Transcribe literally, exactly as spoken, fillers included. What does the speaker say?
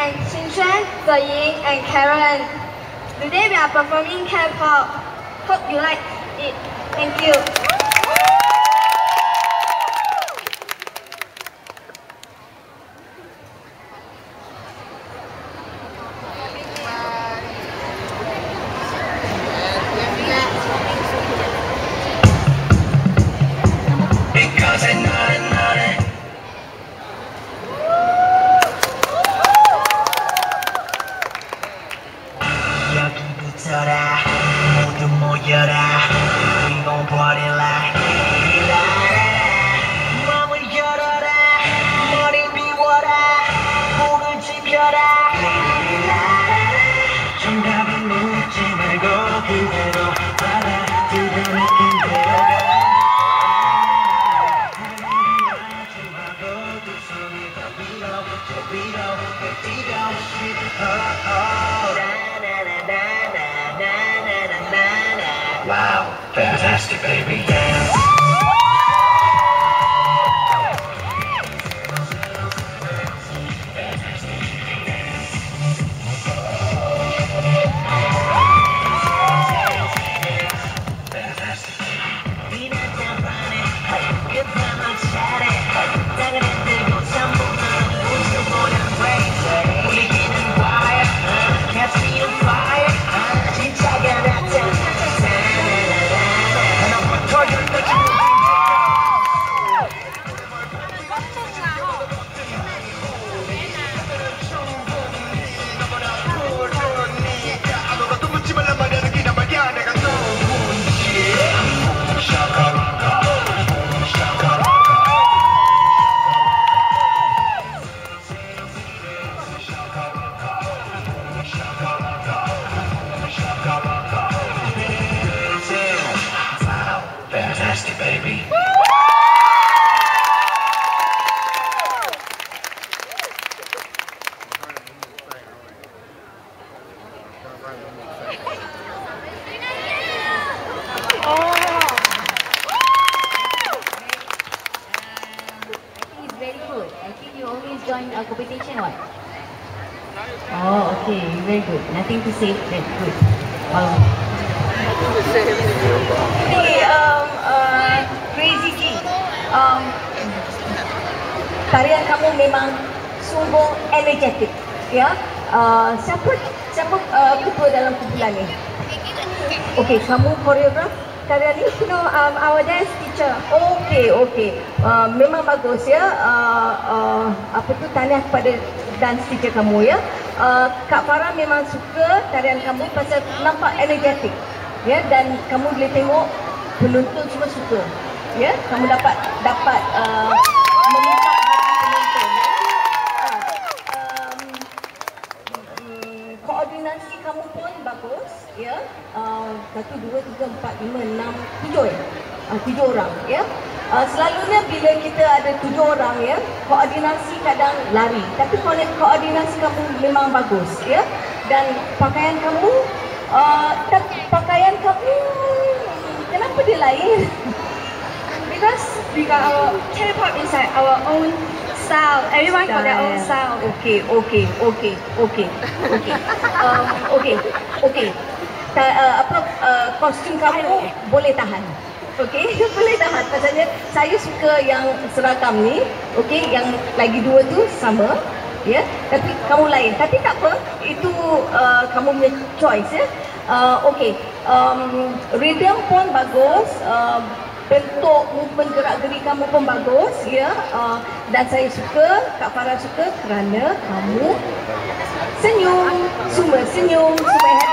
and Xin Xuan, Zeying, and Karen. Today we are performing K-pop. Hope you like it. Thank you. 모두 모여라 We gon' party like 마음을 열어라 머리 비워라 목을 짚혀라 정답은 묻지 말고 그대로 받아들여 느낌대로 하지 말고 두 손을 더 위로 저 위로 뛰고 싶어 Wow, fantastic, baby. Fantastic, baby. Very good. I think you always join a competition, what? Oh, okay, very good. Nothing to say. Very good. Um, Hey, um, uh, Crazy G, um, tarian kamu memang sungguh energetik, ya. Uh, siapa siapa uh, ketua dalam kumpulan ni? Okay, kamu koreograf tarian ni? No, um, our dance teacher. Okay, okay. Uh, memang bagus ya. Uh, uh, apa tu tahniah kepada dance teacher kamu ya. Uh, Kak Farah memang suka tarian kamu pasal nampak energetik. Ya, dan kamu boleh tengok penonton semua suka. Ya, kamu dapat dapat uh, memikat hati penonton. Uh, um, um, koordinasi kamu pun bagus. Ya, uh, satu, dua, tiga, empat, lima, enam, tujuh ya. Uh, tujuh orang. Ya. Uh, selalunya bila kita ada tujuh orang ya, koordinasi kadang lari. Tapi ko koordinasi kamu memang bagus ya. Dan pakaian kamu Uh, tapi pakaian kamu kenapa dia lain? Because we got our K-pop inside our own style. Everyone got their own style. Okay, okay, okay, okay, okay, um, okay, okay. Ta, uh, apa uh, kostum kamu boleh tahan. Okay, boleh tahan. Pasalnya saya suka yang seragam ni. Okay, yang lagi dua tu sama. Ya, tapi kamu lain. Tapi tak apa, itu uh, kamu punya choice ya. Uh, Okey, um, rhythm pun bagus, uh, bentuk movement gerak-geri kamu pun bagus ya. Uh, dan saya suka, Kak Farah suka kerana kamu senyum, semua senyum, semua